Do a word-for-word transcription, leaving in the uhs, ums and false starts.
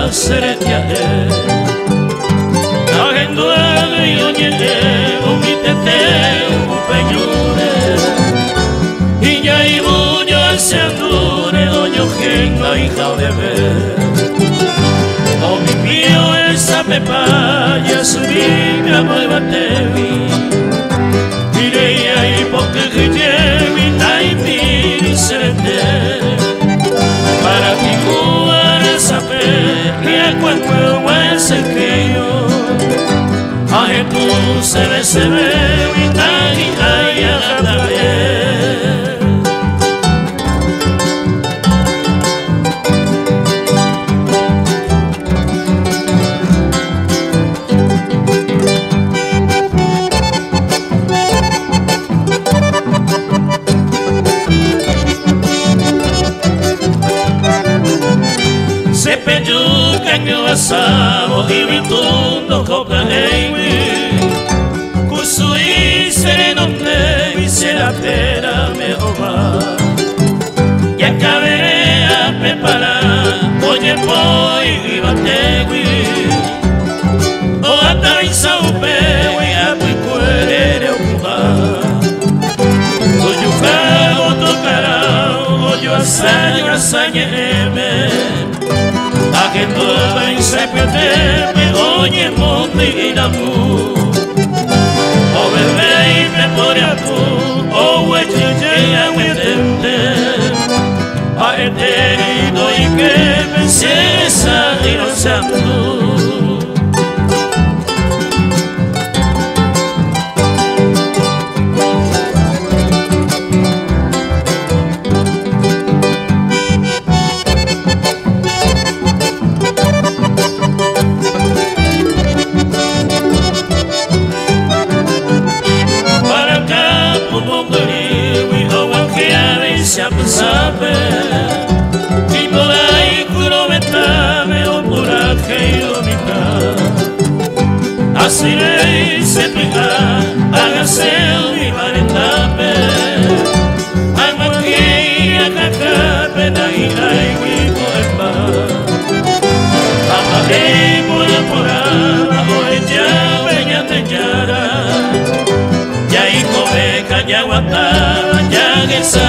seretiare agenduale oñete umitete upeñure y ya ibuño se andure oño genga hija de ver o mi mío esa me paya subir a mueva tevi irei ahí porque llevi tai mi seretiare para ti saber que a cuerpo es el que yo a Jesús se ve se ve y tan y tan y a ver Asabo y vitundo copla eimi Kusui sereno te será pera me roba Y acabaré a preparar Oye poi y bategui O ata y saupewi a picuere ocubar Oyo cago tocará Oyo asaño asañeme que todo en se pierde me oye monte y la mu o bebé y me pone a tu o hueche llega huetente a eterido y que pensé esa y no se andú sabe y por ahí kilometrame o por kilómetro así le se pega hágase mi varetape alma que a cacape da y hay mi poema apagué por la porada o ella veña de yara ya y come caña guataba ya que